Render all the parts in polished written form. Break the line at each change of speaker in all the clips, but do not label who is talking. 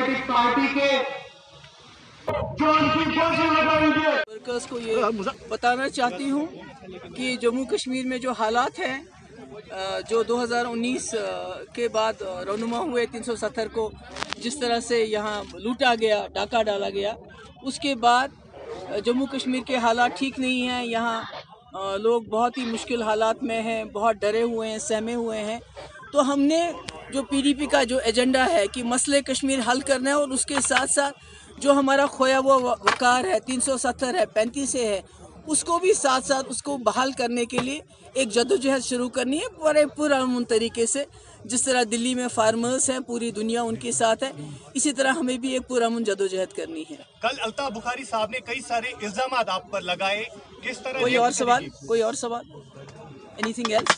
Democratic party के जो उनकी फांसी लगाई गई।
वर्कर्स को ये बताना चाहती हूँ कि जम्मू कश्मीर में जो हालात हैं, जो 2019 के बाद रौनुमा हुए 370 को जिस तरह से यहाँ लूटा गया, डाका डाला गया, उसके बाद जम्मू कश्मीर के हालात ठीक नहीं हैं। यहाँ लोग बहुत ही मुश्किल हालात में हैं, बहुत डरे हुए हैं, सहमे हुए हैं। तो हमने जो पीडीपी का जो एजेंडा है कि मसले कश्मीर हल करना है, और उसके साथ साथ जो हमारा खोया हुआ वकार है, 370 है, 35 है, उसको भी साथ साथ उसको बहाल करने के लिए एक जद्दोजहद शुरू करनी है बड़े पुरअमन तरीके से। जिस तरह दिल्ली में फार्मर्स हैं, पूरी दुनिया उनके साथ है, इसी तरह हमें भी एक पुरअमन जद्दोजहद करनी है।
कल अल्ताफ बुखारी साहब ने कई सारे इल्जाम आप पर लगाए, किस तरह?
कोई और सवाल? Anything else?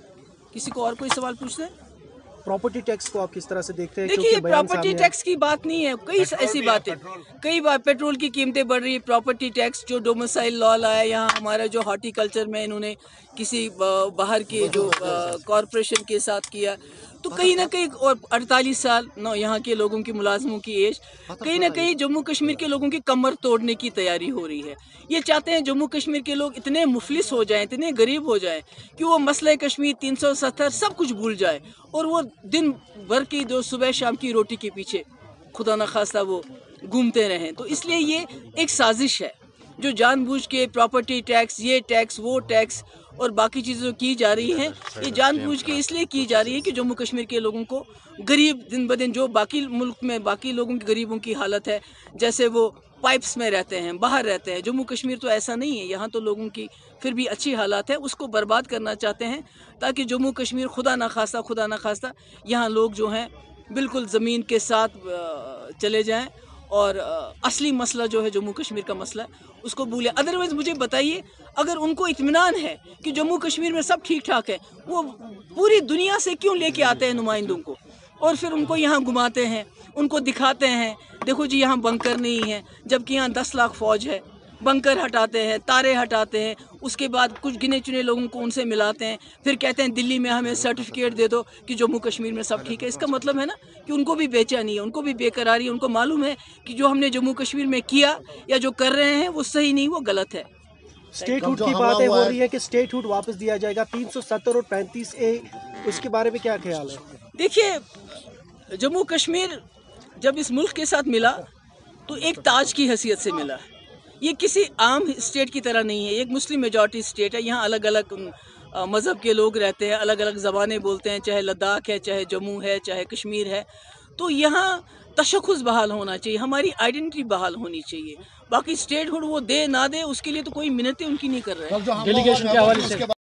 किसी को और कोई सवाल पूछना है?
प्रॉपर्टी टैक्स को आप किस तरह से देखते हैं?
देखिए, प्रॉपर्टी टैक्स की बात नहीं है, कई ऐसी बातें, कई बार पेट्रोल की कीमतें बढ़ रही है, प्रॉपर्टी टैक्स जो डोमिसाइल लॉ लाया यहाँ हमारा जो हॉर्टिकल्चर में इन्होंने किसी बाहर के जो कॉरपोरेशन के साथ किया, तो कहीं ना कहीं, और 48 साल यहाँ के लोगों की मुलाजमों की एज, कहीं ना कहीं जम्मू कश्मीर के लोगों की कमर तोड़ने की तैयारी हो रही है। ये चाहते हैं जम्मू कश्मीर के लोग इतने मुफलिस हो जाएं, इतने गरीब हो जाएं कि वो मसले कश्मीर, 370 सब कुछ भूल जाए, और वो दिन भर की जो सुबह शाम की रोटी के पीछे खुदा न खास्ता वो घूमते रहें। तो इसलिए ये एक साजिश है जो जानबूझ के प्रॉपर्टी टैक्स, ये टैक्स, वो टैक्स और बाकी चीज़ें जो की जा रही हैं, ये जानबूझ के इसलिए की जा रही है कि जम्मू कश्मीर के लोगों को गरीब, दिन ब दिन जो बाकी मुल्क में बाकी लोगों की गरीबों की हालत है, जैसे वो पाइप्स में रहते हैं, बाहर रहते हैं, जम्मू कश्मीर तो ऐसा नहीं है, यहाँ तो लोगों की फिर भी अच्छी हालात है, उसको बर्बाद करना चाहते हैं ताकि जम्मू कश्मीर खुदा ना खास्ता यहाँ लोग जो हैं बिल्कुल ज़मीन के साथ चले जाएं, और असली मसला जो है जम्मू कश्मीर का मसला उसको भूलें। अदरवाइज़ मुझे बताइए, अगर उनको इत्मीनान है कि जम्मू कश्मीर में सब ठीक ठाक है, वो पूरी दुनिया से क्यों लेके आते हैं नुमाइंदों को, और फिर उनको यहाँ घुमाते हैं, उनको दिखाते हैं देखो जी यहाँ बंकर नहीं है, जबकि यहाँ 10 लाख फ़ौज है। बंकर हटाते हैं, तारे हटाते हैं, उसके बाद कुछ गिने चुने लोगों को उनसे मिलाते हैं, फिर कहते हैं दिल्ली में हमें सर्टिफिकेट दे दो कि जम्मू कश्मीर में सब ठीक है। इसका मतलब है ना कि उनको भी बेचैनी है, उनको भी बेकरारी है, उनको मालूम है कि जो हमने जम्मू कश्मीर में किया या जो कर रहे हैं वो सही नहीं, वो गलत है।
स्टेटहुड की बातें हो रही है कि स्टेटहुड वापस दिया जाएगा, 370 और 35A, उसके बारे में क्या ख्याल है?
देखिए, जम्मू कश्मीर जब इस मुल्क के साथ मिला तो एक ताज की हैसियत से मिला। ये किसी आम स्टेट की तरह नहीं है, एक मुस्लिम मेजॉरिटी स्टेट है, यहाँ अलग अलग मज़हब के लोग रहते हैं, अलग अलग ज़बानें बोलते हैं, चाहे लद्दाख है, चाहे जम्मू है, चाहे कश्मीर है। तो यहाँ तशख़्ख़ुस बहाल होना चाहिए, हमारी आइडेंटिटी बहाल होनी चाहिए। बाकी स्टेटहुड वो दे ना दे उसके लिए तो कोई मिन्नतें उनकी नहीं कर रहे हैं।
डेलीगेशन के हवाले से